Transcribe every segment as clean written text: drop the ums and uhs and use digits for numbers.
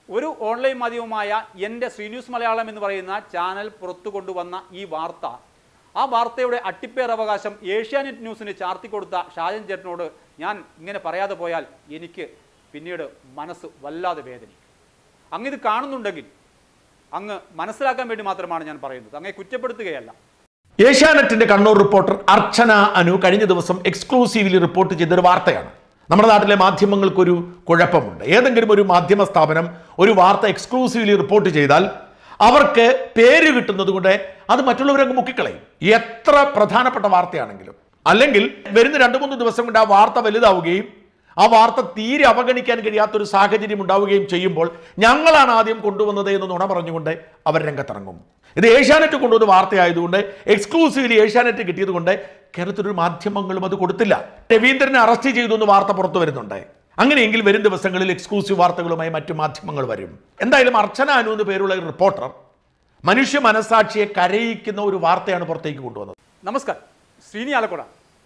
ഒരു ഓൺലൈൻ മാധ്യമമായ എൻ്റെ ശ്രീന്യൂസ് മലയാളം എന്ന് പറയുന്ന ചാനൽ പുറത്തു കൊണ്ടുവന്ന ഈ വാർത്ത, ആ വാർത്തയുടെ അട്ടിപ്പേർ അവകാശം ഏഷ്യാനെറ്റ് ന്യൂസിന് ചാർത്തിക്കൊടുത്ത ഷാജൻ ചേട്ടനോട് ഞാൻ ഇങ്ങനെ പറയാതെ പോയാൽ എനിക്ക് പിന്നീട് മനസ്സ് വല്ലാതെ വേദനിക്കും. അങ്ങിത് കാണുന്നുണ്ടെങ്കിൽ അങ്ങ് മനസ്സിലാക്കാൻ വേണ്ടി മാത്രമാണ് ഞാൻ പറയുന്നത്, അങ്ങേ കുറ്റപ്പെടുത്തുകയല്ല. ഏഷ്യാനെറ്റിന്റെ കണ്ണൂർ റിപ്പോർട്ടർ അർച്ചന അനു കഴിഞ്ഞ ദിവസം എക്സ്ക്ലൂസീവ്ലി റിപ്പോർട്ട് ചെയ്തൊരു വാർത്തയാണ്. നമ്മുടെ നാട്ടിലെ മാധ്യമങ്ങൾക്കൊരു കുഴപ്പമുണ്ട്. ഏതെങ്കിലും ഒരു മാധ്യമ സ്ഥാപനം ഒരു വാർത്ത എക്സ്ക്ലൂസീവ്ലി റിപ്പോർട്ട് ചെയ്താൽ അവർക്ക് പേര് കിട്ടുന്നത് കൊണ്ട് അത് മറ്റുള്ളവരങ്ങ് മുക്കിക്കളയും, എത്ര പ്രധാനപ്പെട്ട വാർത്തയാണെങ്കിലും. അല്ലെങ്കിൽ വരുന്ന 2-3 ദിവസം കൊണ്ട് ആ വാർത്ത വലുതാവുകയും ആ വാർത്ത തീരെ അവഗണിക്കാൻ കഴിയാത്തൊരു സാഹചര്യം ഉണ്ടാവുകയും ചെയ്യുമ്പോൾ ഞങ്ങളാണ് ആദ്യം കൊണ്ടുവന്നത് എന്ന് നുണ പറഞ്ഞുകൊണ്ട് അവർ രംഗത്തിറങ്ങും. ഇത് ഏഷ്യാനെറ്റ് കൊണ്ടുവന്ന വാർത്തയായതുകൊണ്ട്, എക്സ്ക്ലൂസീവ്ലി ഏഷ്യാനെറ്റ് കിട്ടിയതുകൊണ്ട് കേരളത്തിലൊരു മാധ്യമങ്ങളും അത് കൊടുത്തില്ല. രവീന്ദ്രനെ അറസ്റ്റ് ചെയ്തു എന്ന് വാർത്ത പുറത്തു വരുന്നുണ്ട്. അങ്ങനെയെങ്കിൽ വരും ദിവസങ്ങളിൽ എക്സ്ക്ലൂസീവ് വാർത്തകളുമായി മറ്റു മാധ്യമങ്ങൾ വരും. എന്തായാലും അർച്ചന അനു എന്ന് പേരുള്ള ഒരു റിപ്പോർട്ടർ മനുഷ്യ മനസാക്ഷിയെ കരയിക്കുന്ന ഒരു വാർത്തയാണ് പുറത്തേക്ക് കൊണ്ടുവന്നത്. നമസ്കാരം, ശ്രീനി ആലക്കുട.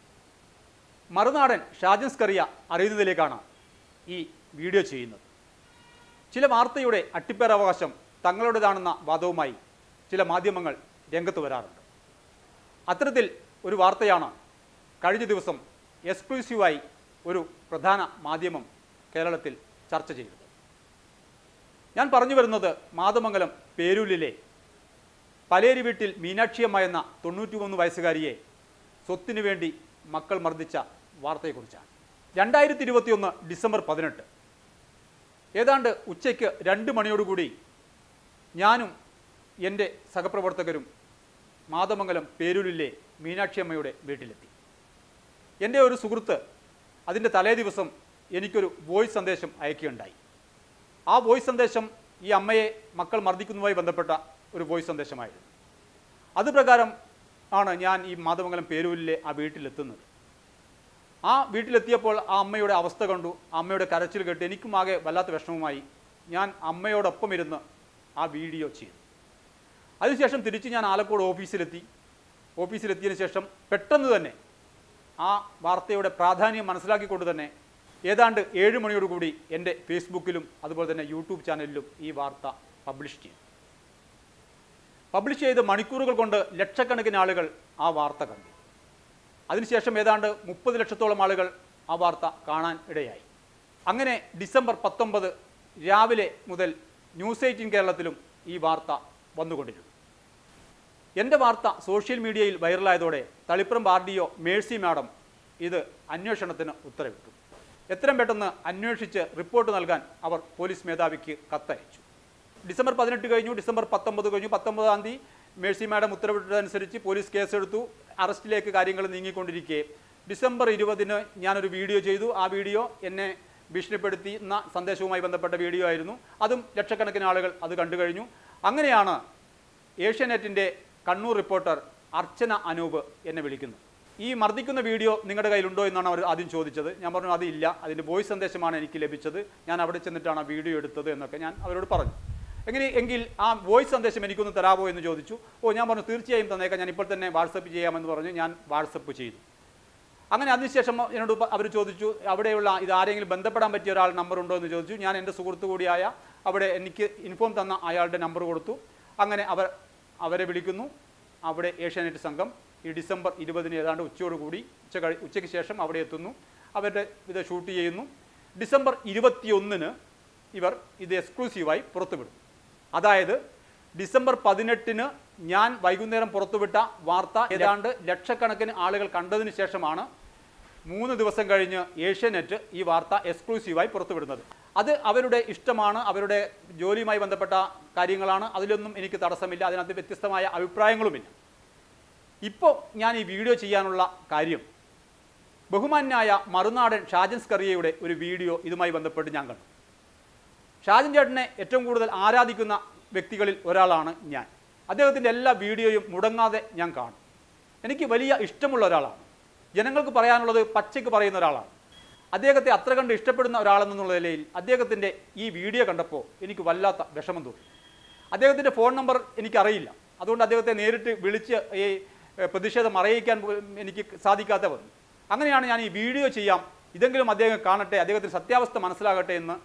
മറുനാടൻ ഷാജൻ സ്കറിയ അറിയുന്നതിലേക്കാണ് ഈ വീഡിയോ ചെയ്യുന്നത്. ചില വാർത്തയുടെ അട്ടിപ്പേർ അവകാശം തങ്ങളുടേതാണെന്ന വാദവുമായി ചില മാധ്യമങ്ങൾ രംഗത്ത് വരാറുണ്ട്. അത്തരത്തിൽ ഒരു വാർത്തയാണ് കഴിഞ്ഞ ദിവസം എക്സ്ക്ലൂസീവായി ഒരു പ്രധാന മാധ്യമം കേരളത്തിൽ ചർച്ച ചെയ്തത്. ഞാൻ പറഞ്ഞു വരുന്നത് മാതമംഗലം പേരൂരിലെ പലേരി വീട്ടിൽ മീനാക്ഷിയമ്മ എന്ന 93 വയസ്സുകാരിയെ സ്വത്തിനു വേണ്ടി മക്കൾ മർദ്ദിച്ച വാർത്തയെക്കുറിച്ചാണ്. 2021 ഡിസംബർ 18 ഏതാണ്ട് ഉച്ചയ്ക്ക് 2 മണിയോടുകൂടി ഞാനും എൻ്റെ സഹപ്രവർത്തകരും മാതമംഗലം പേരൂരിലെ മീനാക്ഷിയമ്മയുടെ വീട്ടിലെത്തി. എൻ്റെ ഒരു സുഹൃത്ത് അതിൻ്റെ തലേ ദിവസം എനിക്കൊരു വോയിസ് സന്ദേശം അയക്കുകയുണ്ടായി. ആ വോയിസ് സന്ദേശം ഈ അമ്മയെ മക്കൾ മർദ്ദിക്കുന്നതുമായി ബന്ധപ്പെട്ട ഒരു വോയിസ് സന്ദേശമായിരുന്നു. അതുപ്രകാരം ആണ് ഞാൻ ഈ മാതമംഗലം പേരൂരിലെ ആ വീട്ടിലെത്തുന്നത്. ആ വീട്ടിലെത്തിയപ്പോൾ ആ അമ്മയുടെ അവസ്ഥ കണ്ടു. ആ അമ്മയുടെ കരച്ചിൽ കേട്ട് എനിക്കും ആകെ വല്ലാത്ത വിഷമവുമായി. ഞാൻ അമ്മയോടൊപ്പം ഇരുന്ന് ആ വീഡിയോ ചെയ്തു. അതിനുശേഷം തിരിച്ച് ഞാൻ ആലക്കോട് ഓഫീസിലെത്തിയതിന് ശേഷം പെട്ടെന്ന് തന്നെ ആ വാർത്തയുടെ പ്രാധാന്യം മനസ്സിലാക്കിക്കൊണ്ട് തന്നെ ഏതാണ്ട് 7 മണിയോടുകൂടി എൻ്റെ ഫേസ്ബുക്കിലും അതുപോലെ തന്നെ യൂട്യൂബ് ചാനലിലും ഈ വാർത്ത പബ്ലിഷ് ചെയ്തു. പബ്ലിഷ് ചെയ്ത് മണിക്കൂറുകൾ കൊണ്ട് ലക്ഷക്കണക്കിന് ആളുകൾ ആ വാർത്ത കണ്ടു. അതിനുശേഷം ഏതാണ്ട് 30 ലക്ഷത്തോളം ആളുകൾ ആ വാർത്ത കാണാൻ ഇടയായി. അങ്ങനെ ഡിസംബർ 19 രാവിലെ മുതൽ ന്യൂസ് 18 കേരളത്തിലും ഈ വാർത്ത വന്നുകൊണ്ടിരുന്നു. എൻ്റെ വാർത്ത സോഷ്യൽ മീഡിയയിൽ വൈറലായതോടെ തളിപ്പറമ്പ് RDO മേഴ്സി മാഡം ഇത് അന്വേഷണത്തിന് ഉത്തരവിട്ടു. എത്രയും പെട്ടെന്ന് അന്വേഷിച്ച് റിപ്പോർട്ട് നൽകാൻ അവർ പോലീസ് മേധാവിക്ക് കത്തയച്ചു. ഡിസംബർ 18 കഴിഞ്ഞു, ഡിസംബർ 19 കഴിഞ്ഞു. 19-ാം തീയതി മേഴ്സി മാഡം ഉത്തരവിട്ടതനുസരിച്ച് പോലീസ് കേസെടുത്തു. അറസ്റ്റിലേക്ക് കാര്യങ്ങൾ നീങ്ങിക്കൊണ്ടിരിക്കെ ഡിസംബർ 20 ഞാനൊരു വീഡിയോ ചെയ്തു. ആ വീഡിയോ എന്നെ ഭീഷണിപ്പെടുത്തുന്ന സന്ദേശവുമായി ബന്ധപ്പെട്ട വീഡിയോ ആയിരുന്നു. അതും ലക്ഷക്കണക്കിന് ആളുകൾ അത് കണ്ടു കഴിഞ്ഞു. അങ്ങനെയാണ് ഏഷ്യാനെറ്റിൻ്റെ കണ്ണൂർ റിപ്പോർട്ടർ അർച്ചന അനൂപ് എന്നെ വിളിക്കുന്നത്. ഈ മർദ്ദിക്കുന്ന വീഡിയോ നിങ്ങളുടെ കയ്യിലുണ്ടോ എന്നാണ് അവർ ആദ്യം ചോദിച്ചത്. ഞാൻ പറഞ്ഞു അതില്ല, അതിൻ്റെ വോയിസ് സന്ദേശമാണ് എനിക്ക് ലഭിച്ചത്, ഞാൻ അവിടെ ചെന്നിട്ടാണ് ആ വീഡിയോ എടുത്തത് എന്നൊക്കെ ഞാൻ അവരോട് പറഞ്ഞു. എങ്കിൽ ആ വോയിസ് സന്ദേശം എനിക്കൊന്ന് തരാമോ എന്ന് ചോദിച്ചു. ഞാൻ പറഞ്ഞു തീർച്ചയായും തന്നേക്കാം, ഞാൻ ഇപ്പോൾ തന്നെ വാട്സപ്പ് ചെയ്യാമെന്ന് പറഞ്ഞ് ഞാൻ വാട്സപ്പ് ചെയ്തു. അങ്ങനെ അതിനുശേഷം എന്നോട് അവർ ചോദിച്ചു അവിടെയുള്ള ഇത് ആരെങ്കിലും ബന്ധപ്പെടാൻ പറ്റിയ ഒരാൾ നമ്പറുണ്ടോ എന്ന് ചോദിച്ചു. ഞാൻ എൻ്റെ സുഹൃത്തു കൂടിയായ അവിടെ എനിക്ക് ഇൻഫോം തന്ന അയാളുടെ നമ്പർ കൊടുത്തു. അങ്ങനെ അവരെ വിളിക്കുന്നു. അവിടെ ഏഷ്യാനെറ്റ് സംഘം ഈ ഡിസംബർ 20 ഏതാണ്ട് ഉച്ചയോടുകൂടി ഉച്ചയ്ക്ക് ശേഷം അവിടെ എത്തുന്നു. അവരുടെ ഇത് ഷൂട്ട് ചെയ്യുന്നു. ഡിസംബർ 21 ഇവർ ഇത് എക്സ്ക്ലൂസീവായി പുറത്തുവിടും. അതായത് ഡിസംബർ 18 ഞാൻ വൈകുന്നേരം പുറത്തുവിട്ട വാർത്ത ഏതാണ്ട് ലക്ഷക്കണക്കിന് ആളുകൾ കണ്ടതിന് ശേഷമാണ് 3 ദിവസം കഴിഞ്ഞ് ഏഷ്യാനെറ്റ് ഈ വാർത്ത എക്സ്ക്ലൂസീവായി പുറത്തുവിടുന്നത്. അത് അവരുടെ ഇഷ്ടമാണ്, അവരുടെ ജോലിയുമായി ബന്ധപ്പെട്ട കാര്യങ്ങളാണ്, അതിലൊന്നും എനിക്ക് തടസ്സമില്ല, അതിനകത്ത് വ്യത്യസ്തമായ അഭിപ്രായങ്ങളുമില്ല. ഇപ്പോൾ ഞാൻ ഈ വീഡിയോ ചെയ്യാനുള്ള കാര്യം ബഹുമാന്യായ മറുനാടൻ ഷാജൻ സ്കറിയയുടെ ഒരു വീഡിയോ ഇതുമായി ബന്ധപ്പെട്ട് ഞാൻ കണ്ടു. ഷാജൻ ചേട്ടനെ ഏറ്റവും കൂടുതൽ ആരാധിക്കുന്ന വ്യക്തികളിൽ ഒരാളാണ് ഞാൻ. അദ്ദേഹത്തിൻ്റെ എല്ലാ വീഡിയോയും മുടങ്ങാതെ ഞാൻ കാണും. എനിക്ക് വലിയ ഇഷ്ടമുള്ള ഒരാളാണ്. ജനങ്ങൾക്ക് പറയാനുള്ളത് പച്ചയ്ക്ക് പറയുന്ന ഒരാളാണ്. അദ്ദേഹത്തെ അത്ര കണ്ട് ഇഷ്ടപ്പെടുന്ന ഒരാളെന്നുള്ള നിലയിൽ അദ്ദേഹത്തിൻ്റെ ഈ വീഡിയോ കണ്ടപ്പോൾ എനിക്ക് വല്ലാത്ത വിഷമം തോന്നി. അദ്ദേഹത്തിൻ്റെ ഫോൺ നമ്പർ എനിക്കറിയില്ല, അതുകൊണ്ട് അദ്ദേഹത്തെ നേരിട്ട് വിളിച്ച് ഈ പ്രതിഷേധം അറിയിക്കാൻ എനിക്ക് സാധിക്കാതെ വന്നു. അങ്ങനെയാണ് ഞാൻ ഈ വീഡിയോ ചെയ്യാം, ഇതെങ്കിലും അദ്ദേഹം കാണട്ടെ, അദ്ദേഹത്തിന് സത്യാവസ്ഥ മനസ്സിലാകട്ടെ എന്ന്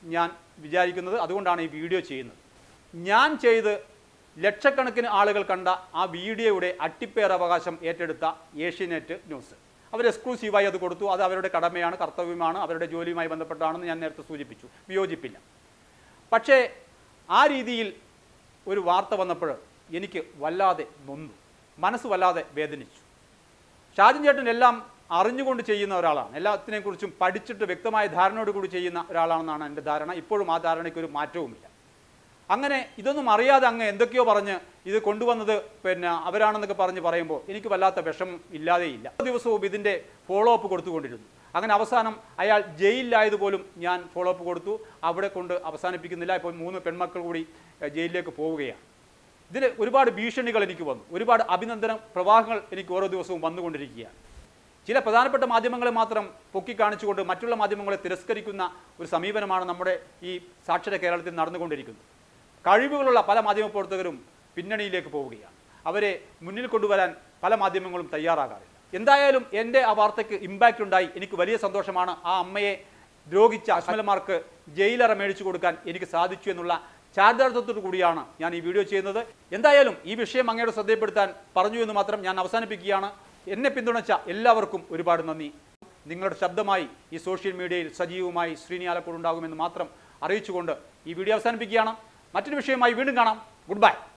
ഞാൻ വിചാരിക്കുന്നത്. അതുകൊണ്ടാണ് ഈ വീഡിയോ ചെയ്യുന്നത്. ഞാൻ ചെയ്ത് ലക്ഷക്കണക്കിന് ആളുകൾ കണ്ട ആ വീഡിയോയുടെ അട്ടിപ്പേറവകാശം ഏറ്റെടുത്ത ഏഷ്യാനെറ്റ് ന്യൂസ് അവർ എക്സ്ക്ലൂസീവായി അത് കൊടുത്തു. അത് അവരുടെ കടമയാണ്, കർത്തവ്യമാണ്, അവരുടെ ജോലിയുമായി ബന്ധപ്പെട്ടാണെന്ന് ഞാൻ നേരത്തെ സൂചിപ്പിച്ചു. വിയോജിപ്പില്ല. പക്ഷേ ആ രീതിയിൽ ഒരു വാർത്ത വന്നപ്പോൾ എനിക്ക് വല്ലാതെ നൊന്നു, മനസ്സ് വല്ലാതെ വേദനിച്ചു. ഷാജിൻ ചേട്ടൻ എല്ലാം അറിഞ്ഞുകൊണ്ട് ചെയ്യുന്ന ഒരാളാണ്. എല്ലാത്തിനെക്കുറിച്ചും പഠിച്ചിട്ട് വ്യക്തമായ ധാരണയോടുകൂടി ചെയ്യുന്ന ഒരാളാണെന്നാണ് എൻ്റെ ധാരണ. ഇപ്പോഴും ആ ധാരണയ്ക്ക് ഒരു മാറ്റവുമില്ല. അങ്ങനെ ഇതൊന്നും അറിയാതെ അങ്ങ് എന്തൊക്കെയോ പറഞ്ഞ് ഇത് കൊണ്ടുവന്നത് അവരാണെന്നൊക്കെ പറയുമ്പോൾ എനിക്ക് വല്ലാത്ത വിഷമം ഇല്ലാതെയില്ല. ദിവസവും ഇതിൻ്റെ ഫോളോ അപ്പ് കൊടുത്തുകൊണ്ടിരുന്നു. അങ്ങനെ അവസാനം അയാൾ ജയിലിലായതുപോലും ഞാൻ ഫോളോ അപ്പ് കൊടുത്തു. അവിടെ കൊണ്ട് അവസാനിപ്പിക്കുന്നില്ല. ഇപ്പോൾ 3 പെൺമക്കൾ കൂടി ജയിലിലേക്ക് പോവുകയാണ്. ഇതിന് ഒരുപാട് ഭീഷണികൾ എനിക്ക് വന്നു, ഒരുപാട് അഭിനന്ദന പ്രവാഹങ്ങൾ എനിക്ക് ഓരോ ദിവസവും വന്നുകൊണ്ടിരിക്കുകയാണ്. ചില പ്രധാനപ്പെട്ട മാധ്യമങ്ങളെ മാത്രം പൊക്കി കാണിച്ചുകൊണ്ട് മറ്റുള്ള മാധ്യമങ്ങളെ തിരസ്കരിക്കുന്ന ഒരു സമീപനമാണ് നമ്മുടെ ഈ സാക്ഷര കേരളത്തിൽ നടന്നുകൊണ്ടിരിക്കുന്നത്. കഴിവുകളുള്ള പല മാധ്യമപ്രവർത്തകരും പിന്നണിയിലേക്ക് പോവുകയാണ്. അവരെ മുന്നിൽ കൊണ്ടുവരാൻ പല മാധ്യമങ്ങളും തയ്യാറാകാറില്ല. എന്തായാലും എൻ്റെ ആ വാർത്തയ്ക്ക് ഇമ്പാക്റ്റ് ഉണ്ടായി. എനിക്ക് വലിയ സന്തോഷമാണ്. ആ അമ്മയെ ദ്രോഹിച്ച അശ്മലമാർക്ക് ജയിലറ മേടിച്ചു കൊടുക്കാൻ എനിക്ക് സാധിച്ചു എന്നുള്ള ചാരിതാർത്ഥ്യത്തോടു കൂടിയാണ് ഞാൻ ഈ വീഡിയോ ചെയ്യുന്നത്. എന്തായാലും ഈ വിഷയം അങ്ങയുടെ ശ്രദ്ധയിൽപ്പെടുത്താൻ പറഞ്ഞു എന്ന് മാത്രം ഞാൻ അവസാനിപ്പിക്കുകയാണ്. എന്നെ പിന്തുണച്ച എല്ലാവർക്കും ഒരുപാട് നന്ദി. നിങ്ങളുടെ ശബ്ദമായി ഈ സോഷ്യൽ മീഡിയയിൽ സജീവമായി ശ്രീനി ആലക്കോട് ഉണ്ടാകുമെന്ന് മാത്രം അറിയിച്ചുകൊണ്ട് ഈ വീഡിയോ അവസാനിപ്പിക്കുകയാണ്. മറ്റൊരു വിഷയമായി വീണ്ടും കാണാം. Good by.